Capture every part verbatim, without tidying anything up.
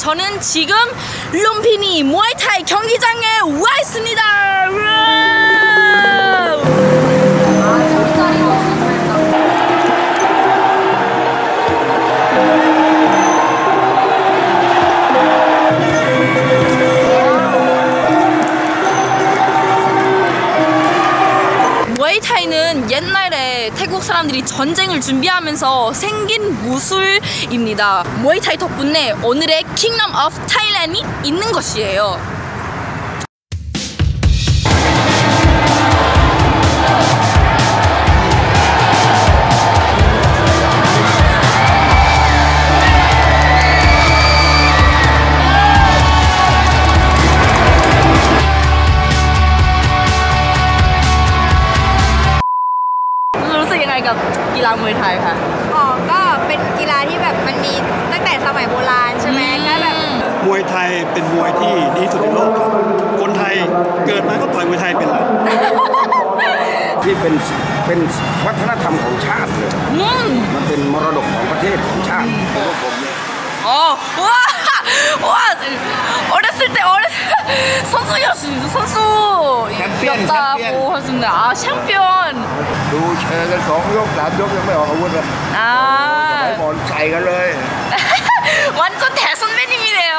저는 지금 룸피니 무에타이 경기장에 와 있습니다. 무에타이는 옛날에 태국 사람들이 전쟁을 준비하면서 생긴 무술입니다. 무에타이 덕분에 오늘의 킹덤 오브 타일랜드이 있는 것이에요.รู้สึกยังไงกับกีฬามวยไทยคะอ๋อก็เป็นกีฬาที่แบบมันมีตั้งแต่สมัยโบราณใช่ไหมก็แบบมวยไทยเป็นมวยที่ดีที่สุดในโลกครับคนไทยเกิดมาก็ต่อยมวยไทยเป็นแล้วที่เป็นเป็นวัฒนธรรมของชาติเลยมันเป็นมรดกของประเทศของชาติของผมเนี่ยอ๋อว้าว้า어렸을 때 어렸 선수였어요. 선수 였다고 하셨는데 아 챔피언 ดูเชิงกันสองยกสามยกยังไม่ออกอาวุธเลยอ่าหมอนใส่กันเลย 완전 대선배님이래요.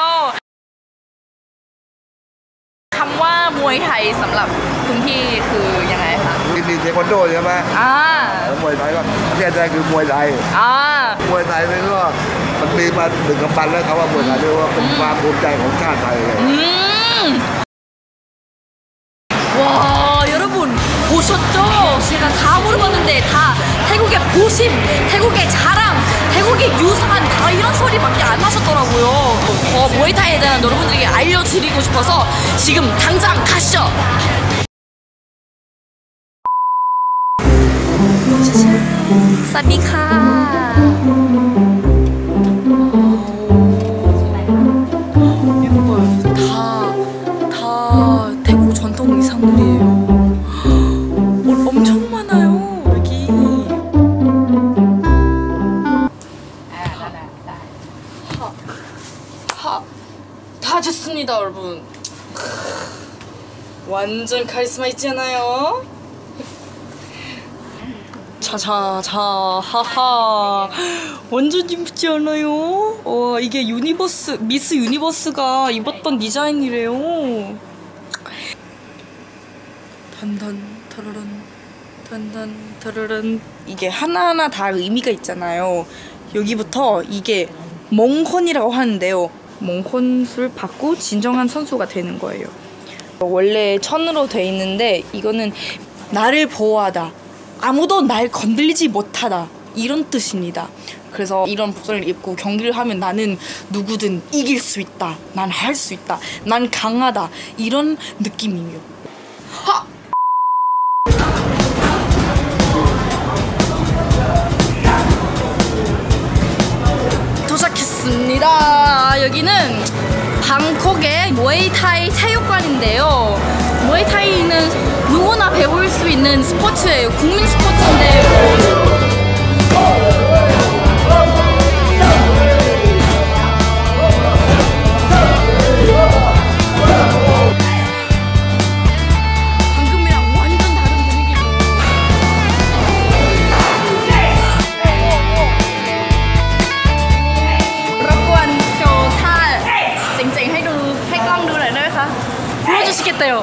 คำว่ามวยไทยสำหรับคุณพี่คือยังไงคะมีเทควันโดใช่ไหมอ่ามวยไทยก็ประเทศไทยคือมวยไทยอ่ามวยไทยนี่ก็มันมีมาถึงกำปั้นแล้วเขาว่ามวยไทยเรียกว่าเป็นความภูมิใจของชาติไทย 와 여러분 보셨죠? 제가 다 물어봤는데 다 태국의 보심, 태국의 자랑, 태국의 유산 다 이런 소리밖에 안 하셨더라고요. 어, 무에타이에 대한 여러분들에게 알려드리고 싶어서 지금 당장 가시죠. 사디카 전통 의상들이에요. 어, 엄청 많아요 여기. 하, 다 됐습니다 여러분. 완전 카리스마 있지 않아요? 자자자 하하 완전 예쁘지 않아요? 와 이게 유니버스 미스 유니버스가 입었던 디자인이래요. 단단 타르른 단단 타르른 이게 하나하나 다 의미가 있잖아요. 여기부터 이게 몽혼이라고 하는데요. 몽혼을 받고 진정한 선수가 되는 거예요. 원래 천으로 돼 있는데 이거는 나를 보호하다, 아무도 날 건들리지 못하다 이런 뜻입니다. 그래서 이런 복선을 입고 경기를 하면 나는 누구든 이길 수 있다, 난 할 수 있다, 난 강하다 이런 느낌이에요. 하! 도착했습니다. 여기는 방콕의 무에타이 체육관인데요. 무에타이는 누구나 배울 수 있는 스포츠예요. 국민 스포츠인데 보여주시겠대요.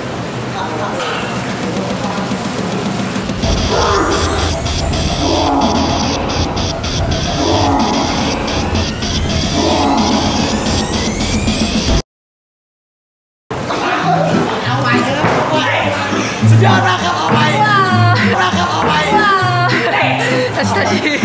다시 다시.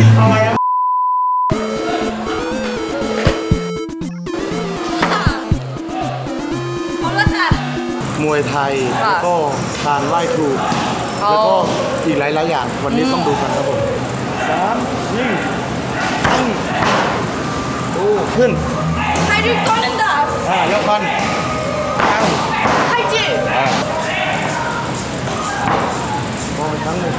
มวยไทยแล้วก็การไหว้ครูแล้วก็อีกหลายๆอย่างวันนี้ต้องดูกันครับผมสามยิงตั้งโอ้ขึ้นไทยรีก่อนนั่นด่าอ่ายกกันตั้งไทยจีอ่ามองอีกครั้งหนึ่ง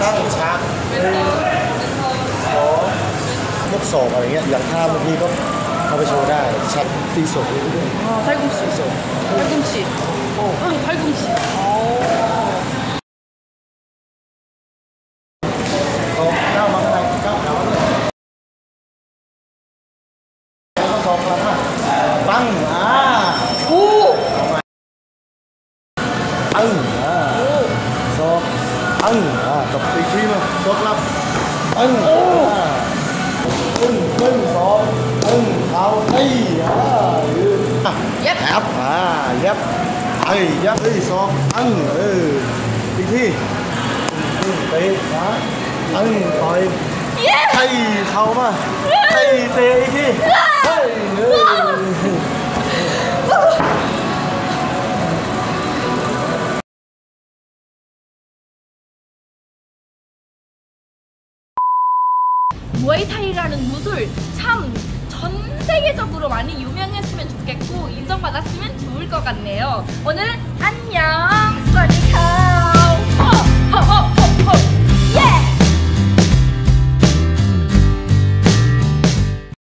ตั้งช้าหนึ่งสองยกศอกอะไรเงี้ยอย่างท่าเมื่อกี้ก็เอาไปโชว์ได้ชัดตีศอกด้วย 아, 팔꿈치. 팔꿈치. 응, 팔꿈치. 어. เอาก้าวมาข้างในก้าวขาเลยแล้วก็ศอกกลับมาปั้งอ่า 오! ปั้งอ่าศอกปั้งอ่ากับอีกทีมาศอกกลับปั้งอ่าปึ้งปึ้งศอกปึ้งเท้าเอ้ยอ่ายืนอ่ะ 옙! ยับอ่ายับไอ้ยับไอ้สองอังเอออีกทีเตะขาอังต่อยไอ้เข่ามาไอ้เตะอีกทีเฮ้ยเออ 무에타이라는 무술 참 전 세계적으로 많이 유명했으면 좋겠고 인정받았으면 좋을 것 같네요. 오늘은 안녕!